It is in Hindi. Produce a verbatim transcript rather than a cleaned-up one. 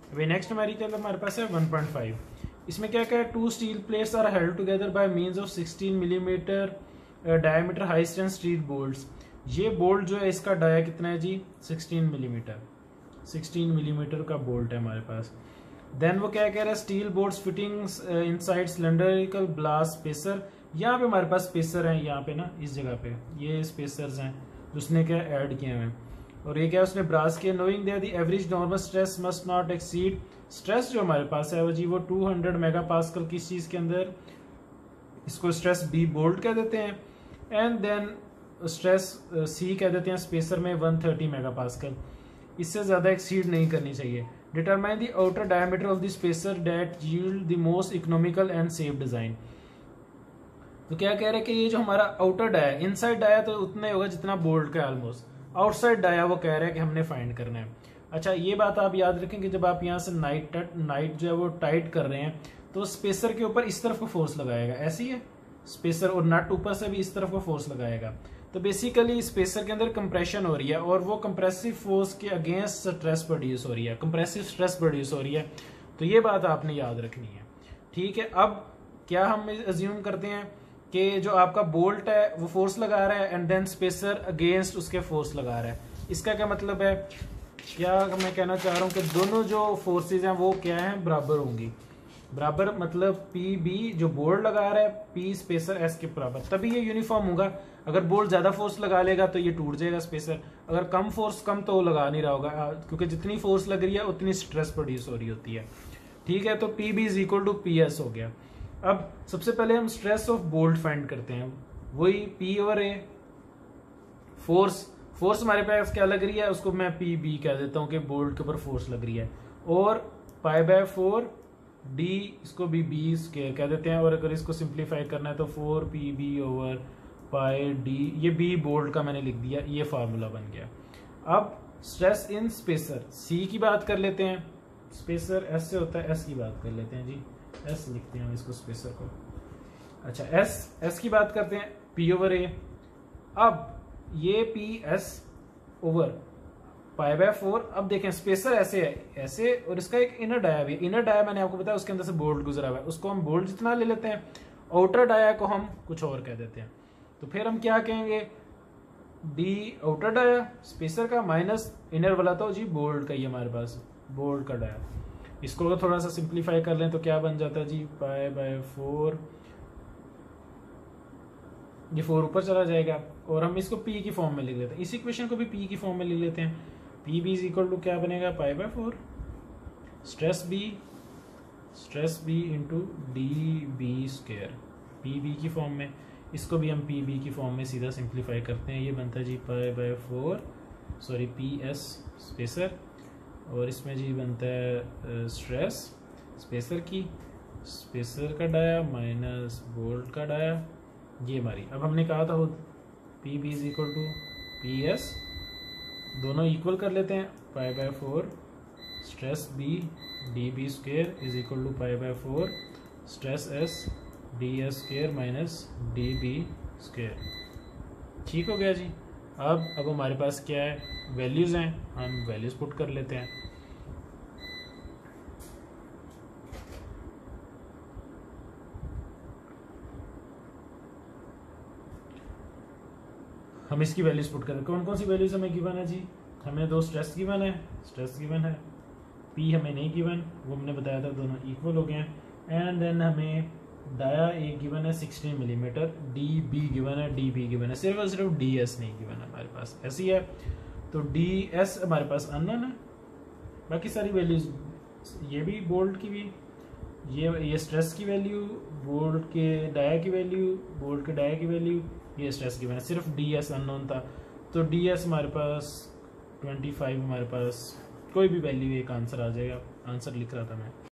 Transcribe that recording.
अभी नेक्स्ट हमारी क्या हमारे पास है वन पॉइंट फाइव। इसमें क्या क्या है, two steel plates are held together by means of sixteen millimetre diameter high strength steel bolts. ये बोल्ट जो है इसका डाया कितना है जी, सिक्सटीन मिलीमीटर, सिक्सटीन मिलीमीटर का बोल्ट है हमारे पास। देन वो क्या कह रहा है, steel bolts fittings inside cylindrical glass spacer. यहाँ पे हमारे पास स्पेसर हैं, यहाँ पे ना इस जगह पे ये स्पेसर्स हैं जो उसने क्या ऐड किए हैं। और ये क्या उसने ब्रास किया, knowing that the average normal stress must not exceed. Stress जो हमारे पास है वो जी वो टू हंड्रेड मेगा पास्कल किस चीज के अंदर, इसको स्ट्रेस बी बोल्ट कह देते हैं, एंड देन स्ट्रेस सी कह देते हैं स्पेसर में वन थर्टी मेगा पास्कल। इससे ज्यादा एक्सीड नहीं करनी चाहिए। Determine the outer diameter of the spacer that yield the most economical and safe design. तो क्या कह रहे हैं कि ये जो हमारा आउटर डाया, इनसाइड डाया तो उतना ही होगा जितना बोल्ट का ऑलमोस्ट, आउटसाइड डाया वो कह रहे हैं कि हमने फाइंड करना है। अच्छा ये बात आप याद रखें कि जब आप यहाँ से नाइट नाइट जो है वो टाइट कर रहे हैं तो स्पेसर के ऊपर इस तरफ को फोर्स लगाएगा, ऐसी है स्पेसर, और नट ऊपर से भी इस तरफ को फोर्स लगाएगा। तो बेसिकली स्पेसर के अंदर कंप्रेशन हो रही है और वो कंप्रेसिव फोर्स के अगेंस्ट स्ट्रेस प्रोड्यूस हो रही है, कंप्रेसिव स्ट्रेस प्रोड्यूस हो रही है। तो ये बात आपने याद रखनी है, ठीक है। अब क्या हम अज्यूम करते हैं कि जो आपका बोल्ट है वो फोर्स लगा रहा है एंड देन स्पेसर अगेंस्ट उसके फोर्स लगा रहा है। इसका क्या मतलब है, क्या मैं कहना चाह रहा हूँ कि दोनों जो फोर्सेज हैं वो क्या हैं, बराबर होंगी। बराबर मतलब पी बी जो बोल्ट लगा रहा है पी स्पेसर एस के बराबर, तभी ये यूनिफॉर्म होगा। अगर बोल्ट ज्यादा फोर्स लगा लेगा तो ये टूट जाएगा स्पेसर, अगर कम फोर्स कम तो वो लगा नहीं रहा होगा, क्योंकि जितनी फोर्स लग रही है उतनी स्ट्रेस प्रोड्यूस हो रही होती है, ठीक है। तो P B is equal to P S हो गया। अब सबसे पहले हम स्ट्रेस ऑफ बोल्ट फाइंड करते हैं, वही P over A force, force हमारे पास क्या लग रही है उसको मैं पी बी कह देता हूँ कि बोल्ट के ऊपर फोर्स लग रही है, और पाई बाय फोर डी इसको भी बी स्क्वायर कह देते हैं, और अगर इसको सिंप्लीफाई करना है तो four P B over pi D, ये बी बोल्ट का मैंने लिख दिया, ये फार्मूला बन गया। अब स्ट्रेस इन स्पेसर सी की बात कर लेते हैं, स्पेसर एस से होता है, एस की बात कर लेते हैं जी, एस लिखते हैं हम इसको स्पेसर को। अच्छा एस एस की बात करते हैं पी ओवर ए। अब ये P S over pi by four. अब देखें स्पेसर ऐसे है ऐसे, और इसका एक इनर डाया भी है, इनर डाया मैंने आपको बताया उसके अंदर से बोल्ट गुजरा हुआ है, उसको हम बोल्ट जितना ले लेते हैं, आउटर डाया को हम कुछ और कह देते हैं। तो फिर हम क्या कहेंगे, डी आउटर डाया स्पेसर का माइनस इनर वाला तो जी बोल्ट का ही हमारे पास, बोल्ट का डाया। इसको अगर थोड़ा सा सिंप्लीफाई कर लें तो क्या बन जाता है जी, पाई बाय फोर, ये फोर ऊपर चला जाएगा, और हम इसको पी की फॉर्म में लिख लेते हैं, इस इक्वेशन को भी पी की फॉर्म में लिख लेते हैं। P B is equal to क्या बनेगा, pi by four stress B, stress B into D B square, P B की फॉर्म में। इसको भी हम पी बी की फॉर्म में सीधा सिंप्लीफाई करते हैं, ये बनता है जी pi by four sorry P S spacer, और इसमें जी बनता है स्ट्रेस स्पेसर की, स्पेसर का डाया माइनस बोल्ट का डाया, ये हमारी। अब हमने कहा था P B is equal to P S, दोनों इक्वल कर लेते हैं, pi by four stress B D B square is equal to pi by four stress S D S square minus D B square. ठीक हो गया जी। अब अब हमारे पास क्या है, वैल्यूज हैं, हम वैल्यूज पुट कर लेते हैं। हम इसकी वैल्यूज पुट करें, कौन कौन सी वैल्यूज हमें गिवन है जी, हमें दो स्ट्रेस गिवन है, स्ट्रेस गिवन है, पी हमें नहीं गिवन, वो हमने बताया था दोनों इक्वल हो गए हैं, एंड देन हमें डाया ए गिवन है sixteen millimetre, D B given है, डी बी गिवन है, सिर्फ और सिर्फ डी एस नहीं गिवन है हमारे पास, ऐसी है। तो डी एस हमारे पास अननोन है, बाकी सारी वैल्यूज, ये भी बोल्ट की भी, ये ये स्ट्रेस की वैल्यू, बोल्ट के डाया की वैल्यू, बोल्ट के डाया की वैल्यू, ये स्ट्रेस गिवन है, सिर्फ डी एस अननोन था। तो डी एस हमारे पास ट्वेंटी फाइव, हमारे पास कोई भी वैल्यू एक आंसर आ जाएगा, आंसर लिख रहा था मैं।